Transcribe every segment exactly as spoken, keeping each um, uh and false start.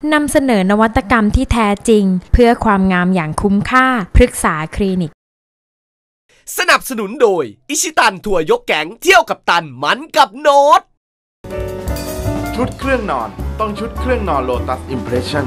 นำเสนอนวัตกรรมที่แท้จริงเพื่อความงามอย่างคุ้มค่าพฤกษาคลินิกสนับสนุนโดยอิชิตันทัวร์ยกแก๊งเที่ยวกับตันมันกับโน้ตชุดเครื่องนอนต้องชุดเครื่องนอน Lotus Impression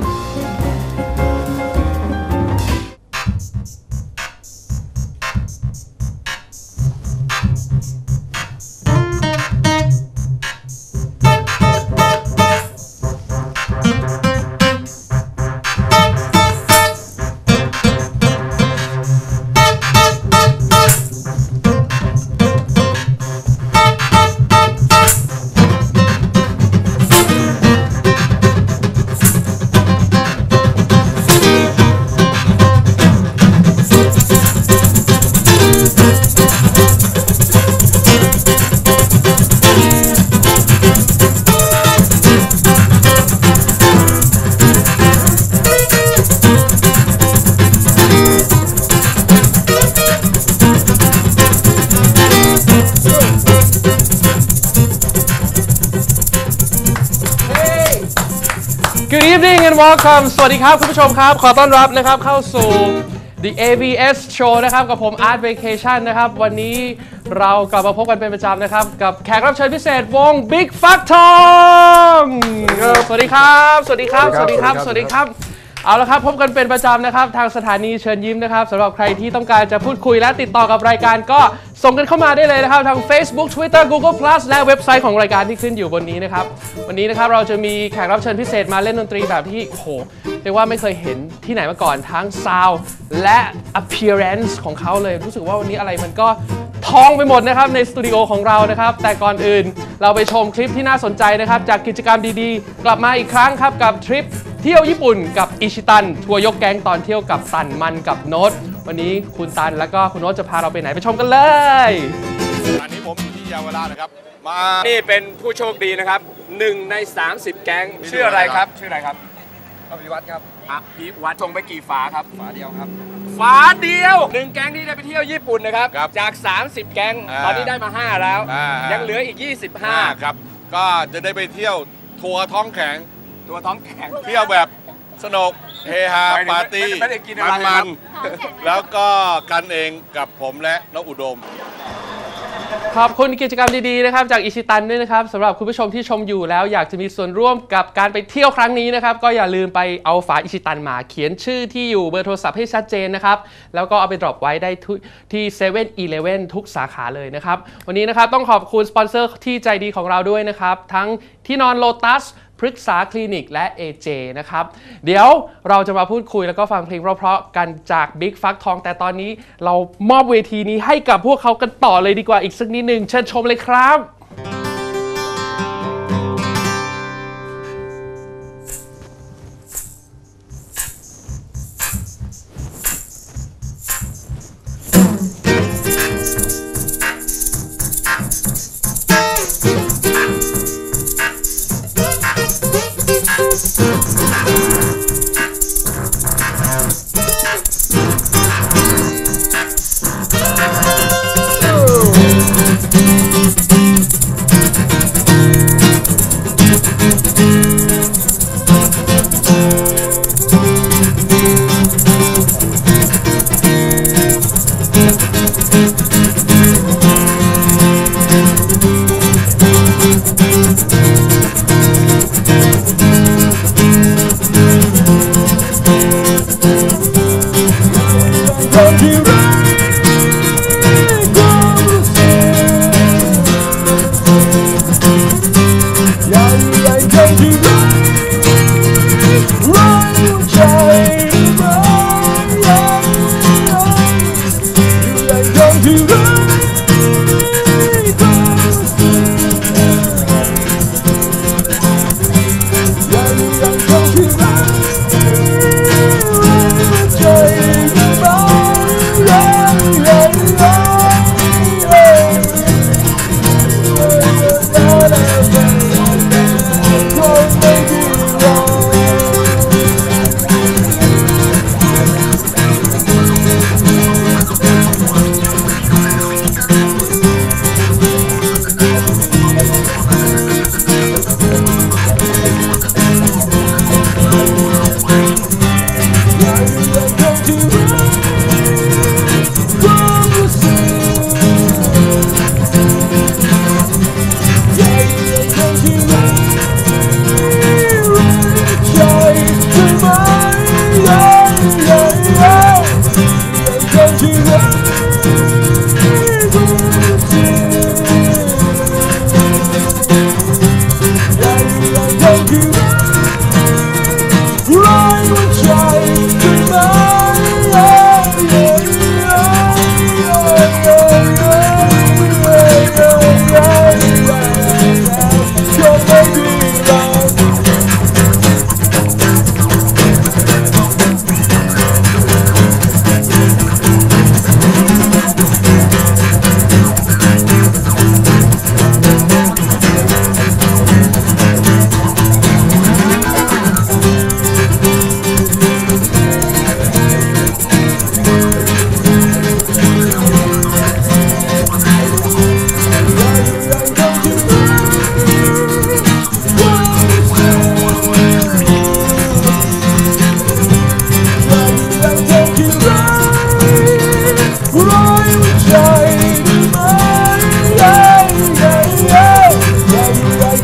Good evening and welcome สวัสดีครับคุณผู้ชมครับขอต้อนรับนะครับเข้าสู่ The เอ บี เอส Show นะครับกับผม Art Vacation นะครับวันนี้เรากลับมาพบกันเป็นประจำนะครับกับแขกรับเชิญพิเศษวง Big Fuck Tong สวัสดีครับสวัสดีครับสวัสดีครับสวัสดีครับเอาละครับพบกันเป็นประจำนะครับทางสถานีเชิญยิ้มนะครับสำหรับใครที่ต้องการจะพูดคุยและติดต่อกับรายการก็ส่งกันเข้ามาได้เลยนะครับทาง Facebook Twitter Google Plus และเว็บไซต์ของรายการที่ขึ้นอยู่บนนี้นะครับวันนี้นะครับเราจะมีแขกรับเชิญพิเศษมาเล่นดนตรีแบบที่โอ้โหเรียกว่าไม่เคยเห็นที่ไหนมาก่อนทั้ง Sound และ Appearance ของเขาเลยรู้สึกว่าวันนี้อะไรมันก็ทองไปหมดนะครับในสตูดิโอของเรานะครับแต่ก่อนอื่นเราไปชมคลิปที่น่าสนใจนะครับจากกิจกรรมดีๆกลับมาอีกครั้งครับกับทริปเที่ยวญี่ปุ่นกับอิชิตันทัวร์ยกแก๊งตอนเที่ยวกับตันมันกับโน้ตวันนี้คุณตันแล้วก็คุณโน้ตจะพาเราไปไหนไปชมกันเลยอันนี้ผมอยู่ที่เยาวราชนะครับมานี่เป็นผู้โชคดีนะครับหนึ่งในสามสิบแก๊งชื่ออะไรครับชื่ออะไรครับอภิวัตรครับอภิวัตรส่งไปกี่ฝาครับฝาเดียวครับฝาเดียวหนึ่งแก๊งที่ได้ไปเที่ยวญี่ปุ่นนะครับจากสามสิบแก๊งตอนนี้ได้มาห้าแล้วยังเหลืออีกยี่สิบห้าครับก็จะได้ไปเที่ยวทัวร์ท้องแข็งทัวร์ท้องแข็งเที่ยวแบบสนุกเฮฮาปาร์ตี้มันๆแล้วก็กันเองกับผมและน้องอุดมขอบคุณกิจกรรมดีๆนะครับจากอิชิตันด้วยนะครับสำหรับคุณผู้ชมที่ชมอยู่แล้วอยากจะมีส่วนร่วมกับการไปเที่ยวครั้งนี้นะครับก็อย่าลืมไปเอาฝาอิชิตันมาเขียนชื่อที่อยู่เบอร์โทรศัพท์ให้ชัดเจนนะครับแล้วก็เอาไปดรอปไว้ได้ที่เซเว่นอีเลฟเว่นทุกสาขาเลยนะครับวันนี้นะครับต้องขอบคุณสปอนเซอร์ที่ใจดีของเราด้วยนะครับทั้งที่นอนโลตัสพฤกษาคลินิกและ เอ เจ นะครับเดี๋ยวเราจะมาพูดคุยแล้วก็ฟังเพลงเพราะๆกันจาก Big Fuck Tong แต่ตอนนี้เรามอบเวทีนี้ให้กับพวกเขากันต่อเลยดีกว่าอีกสักนิดนึงเชิญชมเลยครับ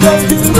Don't you